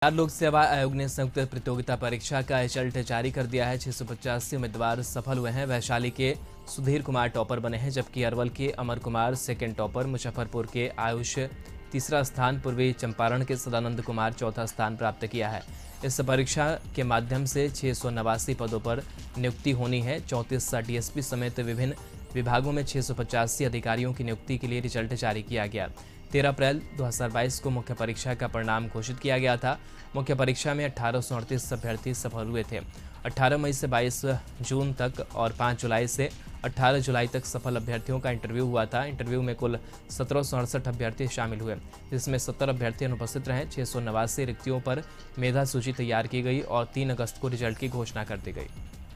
बिहार लोक सेवा आयोग ने संयुक्त प्रतियोगिता परीक्षा का रिजल्ट जारी कर दिया है। 685 उम्मीदवार सफल हुए हैं। वैशाली के सुधीर कुमार टॉपर बने हैं, जबकि अरवल के अमर कुमार सेकंड टॉपर, मुजफ्फरपुर के आयुष तीसरा स्थान, पूर्वी चंपारण के सदानंद कुमार चौथा स्थान प्राप्त किया है। इस परीक्षा के माध्यम से 689 पदों पर नियुक्ति होनी है। 34 डीएसपी समेत विभिन्न विभागों में 685 अधिकारियों की नियुक्ति के लिए रिजल्ट जारी किया गया। 13 अप्रैल 2022 को मुख्य परीक्षा का परिणाम घोषित किया गया था। मुख्य परीक्षा में 1838 अभ्यर्थी सफल हुए थे। 18 मई से 22 जून तक और 5 जुलाई से 18 जुलाई तक सफल अभ्यर्थियों का इंटरव्यू हुआ था। इंटरव्यू में कुल 1768 अभ्यर्थी शामिल हुए, जिसमें 70 अभ्यर्थी अनुपस्थित रहे। 689 रिक्तियों पर मेधा सूची तैयार की गई और 3 अगस्त को रिजल्ट की घोषणा कर दी गई।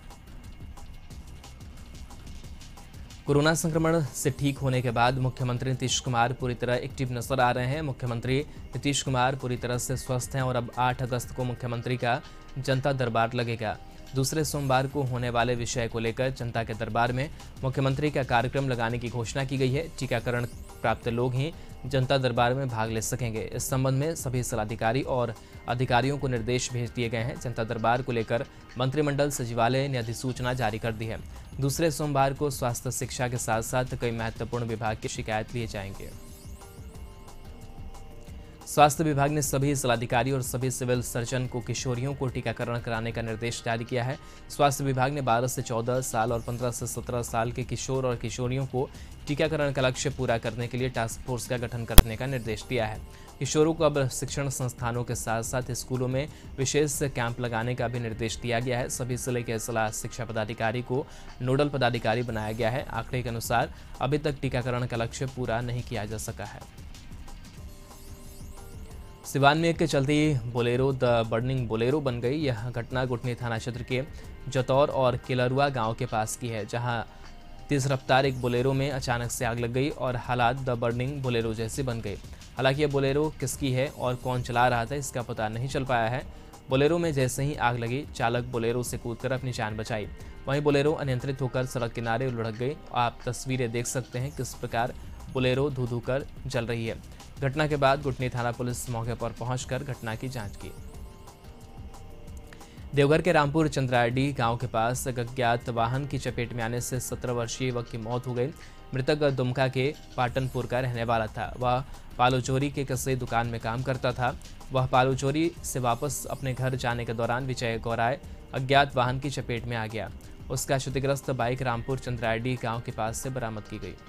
कोरोना संक्रमण से ठीक होने के बाद मुख्यमंत्री नीतीश कुमार पूरी तरह एक्टिव नजर आ रहे हैं। मुख्यमंत्री नीतीश कुमार पूरी तरह से स्वस्थ हैं और अब 8 अगस्त को मुख्यमंत्री का जनता दरबार लगेगा। दूसरे सोमवार को होने वाले विषय को लेकर जनता के दरबार में मुख्यमंत्री का कार्यक्रम लगाने की घोषणा की गई है। टीकाकरण प्राप्त लोग ही जनता दरबार में भाग ले सकेंगे। इस संबंध में सभी जिलाधिकारी और अधिकारियों को निर्देश भेज दिए गए हैं। जनता दरबार को लेकर मंत्रिमंडल सचिवालय ने अधिसूचना जारी कर दी है। दूसरे सोमवार को स्वास्थ्य शिक्षा के साथ साथ कई महत्वपूर्ण विभाग की शिकायत लिए जाएंगे। स्वास्थ्य विभाग ने सभी जिलाधिकारी और सभी सिविल सर्जन को किशोरियों को टीकाकरण कराने का निर्देश जारी किया है। स्वास्थ्य विभाग ने 12 से 14 साल और 15 से 17 साल के किशोर और किशोरियों को टीकाकरण का लक्ष्य पूरा करने के लिए टास्क फोर्स का गठन करने का निर्देश दिया है। किशोरों को अब शिक्षण संस्थानों के साथ साथ स्कूलों में विशेष कैंप लगाने का भी निर्देश दिया गया है। सभी जिले के जिला शिक्षा पदाधिकारी को नोडल पदाधिकारी बनाया गया है। आंकड़े के अनुसार अभी तक टीकाकरण का लक्ष्य पूरा नहीं किया जा सका है। सिवान में एक चलती बोलेरो द बर्निंग बोलेरो बन गई। यह घटना गुटनी थाना क्षेत्र के जतौर और किलरुआ गांव के पास की है, जहां तेज रफ्तार एक बोलेरो में अचानक से आग लग गई और हालात द बर्निंग बोलेरो जैसी बन गई। हालांकि यह बोलेरो किसकी है और कौन चला रहा था, इसका पता नहीं चल पाया है। बोलेरो में जैसे ही आग लगी, चालक बोलेरो से कूदकर अपनी जान बचाई। वहीं बोलेरो अनियंत्रित होकर सड़क किनारे लुढ़क गई। आप तस्वीरें देख सकते हैं किस प्रकार बोलेरो धू धू कर जल रही है। घटना के बाद गुटनी थाना पुलिस मौके पर पहुंचकर घटना की जांच की। देवघर के रामपुर चंद्राडी गांव के पास अज्ञात वाहन की चपेट में आने से 17 वर्षीय युवक की मौत हो गई। मृतक दुमका के पाटनपुर का रहने वाला था। वह पालूचोरी के किसी दुकान में काम करता था। वह पालूचोरी से वापस अपने घर जाने के दौरान विजय गौराय अज्ञात वाहन की चपेट में आ गया। उसका क्षतिग्रस्त बाइक रामपुर चंद्राडी गांव के पास से बरामद की गई।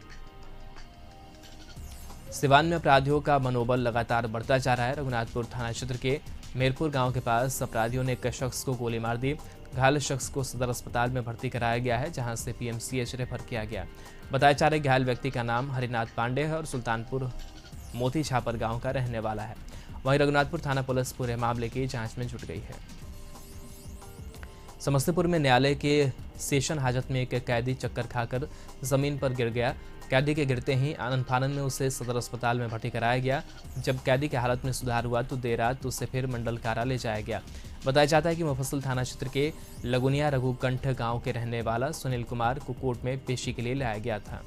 सिवान में अपराधियों का मनोबल लगातार बढ़ता जा रहा है। रघुनाथपुर थाना क्षेत्र के मेरपुर गांव के पास अपराधियों ने एक शख्स को गोली मार दी। घायल शख्स को सदर अस्पताल में भर्ती कराया गया है, जहां से पीएमसीएच रेफर किया गया। बताया जा रहा है घायल व्यक्ति का नाम हरिनाथ पांडे है और सुल्तानपुर मोती छापर गांव का रहने वाला है। वहीं रघुनाथपुर थाना पुलिस पूरे मामले की जांच में जुट गई है। समस्तीपुर में न्यायालय के सेशन हाजत में एक कैदी चक्कर खाकर जमीन पर गिर गया। कैदी के गिरते ही आनंद फानंद में उसे सदर अस्पताल में भर्ती कराया गया। जब कैदी की हालत में सुधार हुआ तो देर रात उसे फिर मंडल कारा ले जाया गया। बताया जाता है कि मुफस्सिल थाना क्षेत्र के लगुनिया रघुकंठ गांव के रहने वाला सुनील कुमार को कोर्ट में पेशी के लिए लाया गया था।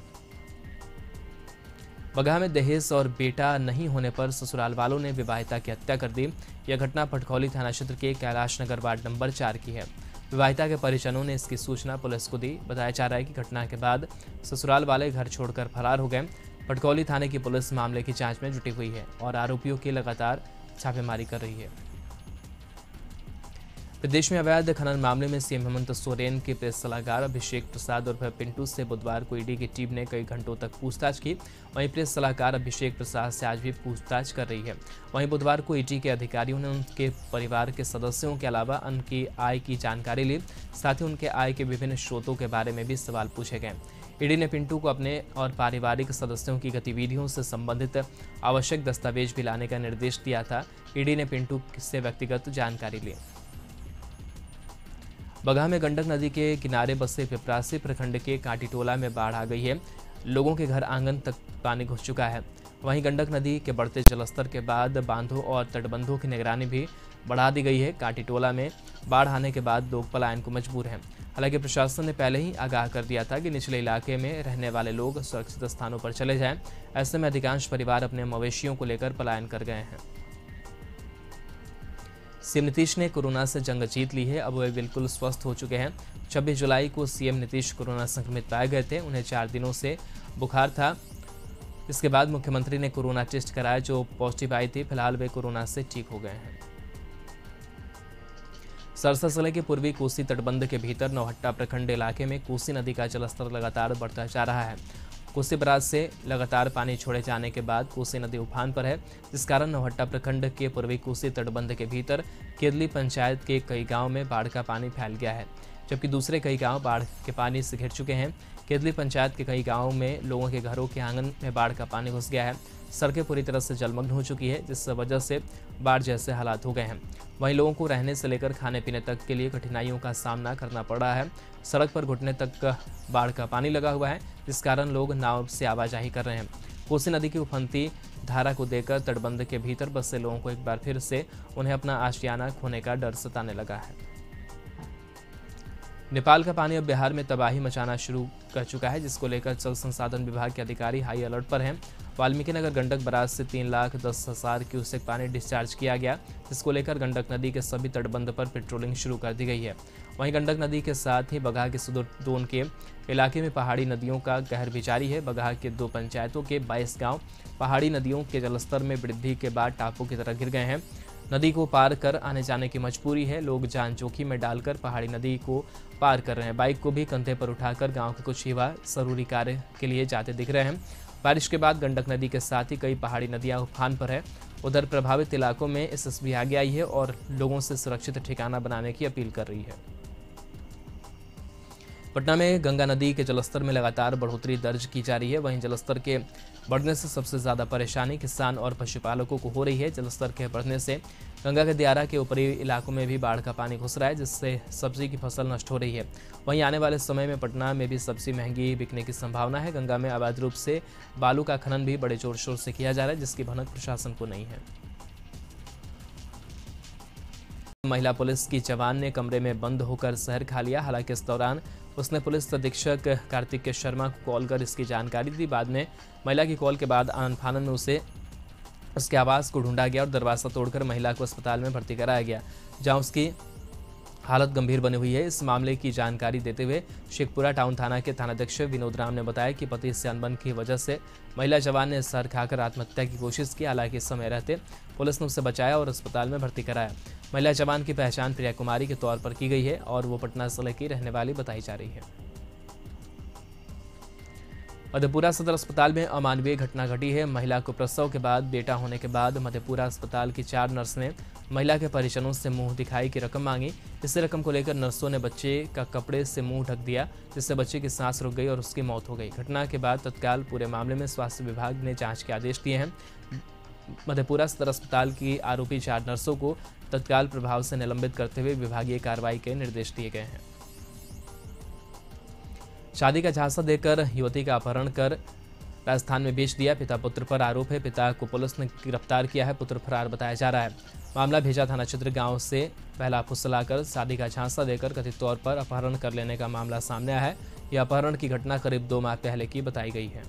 बगहा में दहेज और बेटा नहीं होने पर ससुराल वालों ने विवाहिता की हत्या कर दी। यह घटना पटखौली थाना क्षेत्र के कैलाश नगर वार्ड नंबर 4 की है। विवाहिता के परिजनों ने इसकी सूचना पुलिस को दी। बताया जा रहा है कि घटना के बाद ससुराल वाले घर छोड़कर फरार हो गए। पटखौली थाने की पुलिस मामले की जांच में जुटी हुई है और आरोपियों की लगातार छापेमारी कर रही है। प्रदेश में अवैध खनन मामले में सीएम हेमंत सोरेन के प्रेस सलाहकार अभिषेक प्रसाद और पिंटू से बुधवार को ईडी की टीम ने कई घंटों तक पूछताछ की। वहीं प्रेस सलाहकार अभिषेक प्रसाद से आज भी पूछताछ कर रही है। वहीं बुधवार को ईडी के अधिकारियों ने उनके परिवार के सदस्यों के अलावा उनकी आय की जानकारी ली। साथ ही उनके आय के विभिन्न स्रोतों के बारे में भी सवाल पूछे गए। ईडी ने पिंटू को अपने और पारिवारिक सदस्यों की गतिविधियों से संबंधित आवश्यक दस्तावेज भी लाने का निर्देश दिया था। ईडी ने पिंटू से व्यक्तिगत जानकारी ली। बगहा में गंडक नदी के किनारे बसे पिपरासी प्रखंड के कांटीटोला में बाढ़ आ गई है। लोगों के घर आंगन तक पानी घुस चुका है। वहीं गंडक नदी के बढ़ते जलस्तर के बाद बांधों और तटबंधों की निगरानी भी बढ़ा दी गई है। कांटीटोला में बाढ़ आने के बाद लोग पलायन को मजबूर हैं। हालांकि प्रशासन ने पहले ही आगाह कर दिया था कि निचले इलाके में रहने वाले लोग सुरक्षित स्थानों पर चले जाएं। ऐसे में अधिकांश परिवार अपने मवेशियों को लेकर पलायन कर गए हैं। सीएम नीतीश ने कोरोना से जंग जीत ली है, अब वे बिल्कुल स्वस्थ हो चुके हैं। 26 जुलाई को सीएम नीतीश कोरोना संक्रमित पाए गए थे। उन्हें 4 दिनों से बुखार था। इसके बाद मुख्यमंत्री ने कोरोना टेस्ट कराया जो पॉजिटिव आई थी। फिलहाल वे कोरोना से ठीक हो गए हैं। सरसा जिले के पूर्वी कोसी तटबंध के भीतर नौहट्टा प्रखंड इलाके में कोसी नदी का जलस्तर लगातार बढ़ता जा रहा है। कोसी बराज से लगातार पानी छोड़े जाने के बाद कोसी नदी उफान पर है, जिस कारण नौहट्टा प्रखंड के पूर्वी कोसी तटबंध के भीतर केदली पंचायत के कई गांव में बाढ़ का पानी फैल गया है, जबकि दूसरे कई गांव बाढ़ के पानी से घिर चुके हैं। केदली पंचायत के कई गांवों में लोगों के घरों के आंगन में बाढ़ का पानी घुस गया है। सड़कें पूरी तरह से जलमग्न हो चुकी है, जिस वजह से बाढ़ जैसे हालात हो गए हैं। वहीं लोगों को रहने से लेकर खाने पीने तक के लिए कठिनाइयों का सामना करना पड़ रहा है। सड़क पर घुटने तक बाढ़ का पानी लगा हुआ है, जिस कारण लोग नाव से आवाजाही कर रहे हैं। कोसी नदी की उफनती धारा को देखकर तटबंध के भीतर बसे लोगों को एक बार फिर से उन्हें अपना आशियाना खोने का डर सताने लगा है। नेपाल का पानी अब बिहार में तबाही मचाना शुरू कर चुका है, जिसको लेकर जल संसाधन विभाग के अधिकारी हाई अलर्ट पर हैं। वाल्मीकिनगर गंडक बराज से 3,10,000 क्यूसेक पानी डिस्चार्ज किया गया, जिसको लेकर गंडक नदी के सभी तटबंध पर पेट्रोलिंग शुरू कर दी गई है। वहीं गंडक नदी के साथ ही बगहा के सुदूर दोन के इलाके में पहाड़ी नदियों का कहर भी जारी है। बगहा के 2 पंचायतों के 22 गाँव पहाड़ी नदियों के जलस्तर में वृद्धि के बाद टापू की तरह गिर गए हैं। नदी को पार कर आने जाने की मजबूरी है। लोग जान जोखिम में डालकर पहाड़ी नदी को पार कर रहे हैं। बाइक को भी कंधे पर उठाकर गांव के कुछ युवा जरूरी कार्य के लिए जाते दिख रहे हैं। बारिश के बाद गंडक नदी के साथ ही कई पहाड़ी नदियां उफान पर है। उधर प्रभावित इलाकों में एसएसबी आगे आई है और लोगों से सुरक्षित ठिकाना बनाने की अपील कर रही है। पटना में गंगा नदी के जलस्तर में लगातार बढ़ोतरी दर्ज की जा रही है। वहीं जलस्तर के बढ़ने से सबसे ज्यादा परेशानी किसान और पशुपालकों को हो रही है। जलस्तर के बढ़ने से गंगा के दियारा के ऊपरी इलाकों में भी बाढ़ का पानी घुस रहा है, जिससे सब्जी की फसल नष्ट हो रही है। वहीं आने वाले समय में पटना में भी सब्जी महंगी बिकने की संभावना है। गंगा में अवैध रूप से बालू का खनन भी बड़े जोर शोर से किया जा रहा है, जिसकी भनक प्रशासन को नहीं है। महिला पुलिस की जवान ने कमरे में बंद होकर जहर खा लिया। हालांकि इस दौरान उसने पुलिस अधीक्षक कार्तिक शर्मा को कॉल कर इसकी जानकारी दी। बाद में महिला की कॉल के बाद आनन फानन में उसके आवास को ढूंढा गया और दरवाजा तोड़कर महिला को अस्पताल में भर्ती कराया गया, जहां उसकी हालत गंभीर बनी हुई है। इस मामले की जानकारी देते हुए शेखपुरा टाउन थाना के थानाध्यक्ष विनोद राम ने बताया कि पति से अनबन की वजह से महिला जवान ने जहर खाकर आत्महत्या की कोशिश की। हालांकि इस समय रहते पुलिस ने उसे बचाया और अस्पताल में भर्ती कराया। महिला जवान की पहचान प्रिया कुमारी के तौर पर की गई है और वो पटना जिले की रहने वाली बताई जा रही है। मधेपुरा सदर अस्पताल में अमानवीय घटना घटी है। महिला को प्रसव के बाद बेटा होने के बाद मधेपुरा अस्पताल की 4 नर्स ने महिला के परिजनों से मुंह दिखाई की रकम मांगी। इस रकम को लेकर नर्सों ने बच्चे का कपड़े से मुंह ढक दिया, जिससे बच्चे की सांस रुक गई और उसकी मौत हो गई। घटना के बाद तत्काल पूरे मामले में स्वास्थ्य विभाग ने जांच के आदेश दिए हैं। मधेपुरा सदर अस्पताल की आरोपी 4 नर्सों को तत्काल प्रभाव से निलंबित करते हुए विभागीय कार्रवाई के निर्देश दिए गए हैं। शादी का झांसा देकर युवती का अपहरण कर राजस्थान में बेच दिया, पिता पुत्र पर आरोप है। पिता को पुलिस ने गिरफ्तार किया है, पुत्र फरार बताया जा रहा है। मामला भेजा थाना क्षेत्र गांव से पहला फुसलाकर शादी का झांसा देकर कथित तौर पर अपहरण कर लेने का मामला सामने आया है। यह अपहरण की घटना करीब 2 माह पहले की बताई गई है।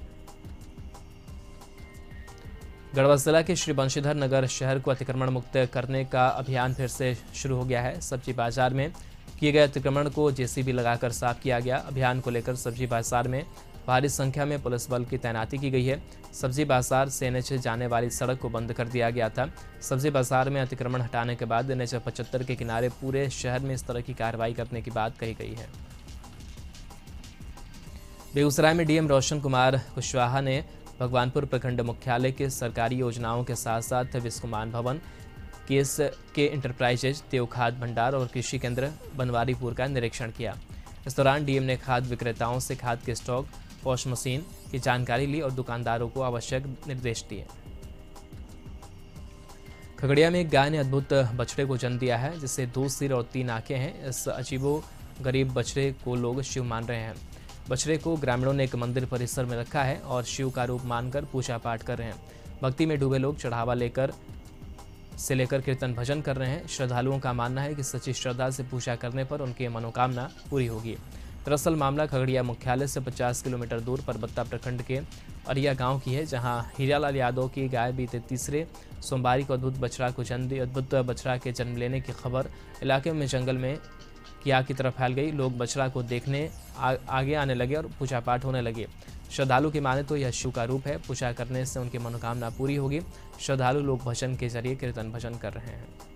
गढ़वा जिला के श्री बंशीधर नगर शहर को अतिक्रमण मुक्त करने का अभियान फिर से शुरू हो गया है। सब्जी बाजार में किए गए अतिक्रमण को जेसीबी लगाकर साफ किया गया। अभियान को लेकर सब्जी बाजार में भारी संख्या में पुलिस बल की तैनाती की गई है। सब्जी बाजार से एनएच जाने वाली सड़क को बंद कर दिया गया था। सब्जी बाजार में अतिक्रमण हटाने के बाद एनएच 75 के किनारे पूरे शहर में इस तरह की कार्रवाई करने की बात कही गई है। बेगूसराय में डीएम रोशन कुमार कुशवाहा ने भगवानपुर प्रखंड मुख्यालय के सरकारी योजनाओं के साथ साथ विश्वमान भवन, केस के इंटरप्राइजेज, देव खाद भंडार और कृषि केंद्र बनवारीपुर का निरीक्षण किया। इस दौरान डीएम ने खाद विक्रेताओं से खाद के स्टॉक, पॉश मशीन की जानकारी ली और दुकानदारों को आवश्यक निर्देश दिए। खगड़िया में एक गाय ने अद्भुत बछड़े को जन्म दिया है, जिससे 2 सिर और 3 आंखें हैं। इस अजीबो गरीब बछड़े को लोग शिव मान रहे हैं। बछड़े को ग्रामीणों ने एक मंदिर परिसर में रखा है और शिव का रूप मानकर पूजा पाठ कर रहे हैं। भक्ति में डूबे लोग चढ़ावा लेकर कीर्तन भजन कर रहे हैं। श्रद्धालुओं का मानना है कि सच्ची श्रद्धा से पूजा करने पर उनकी मनोकामना पूरी होगी। दरअसल मामला खगड़िया मुख्यालय से 50 किलोमीटर दूर परबत्ता प्रखंड के अरिया गांव की है, जहां हीरालाल यादव की गाय बीते तीसरे सोमवार को अद्भुत बछड़ा के जन्म लेने की खबर इलाके में जंगल में की आग की तरफ फैल गई। लोग बछड़ा को देखने आगे आने लगे और पूजा पाठ होने लगे। श्रद्धालु की माने तो यह शिव का रूप है। पूजा करने से उनकी मनोकामना पूरी होगी। श्रद्धालु लोग भजन के जरिए कीर्तन भजन कर रहे हैं।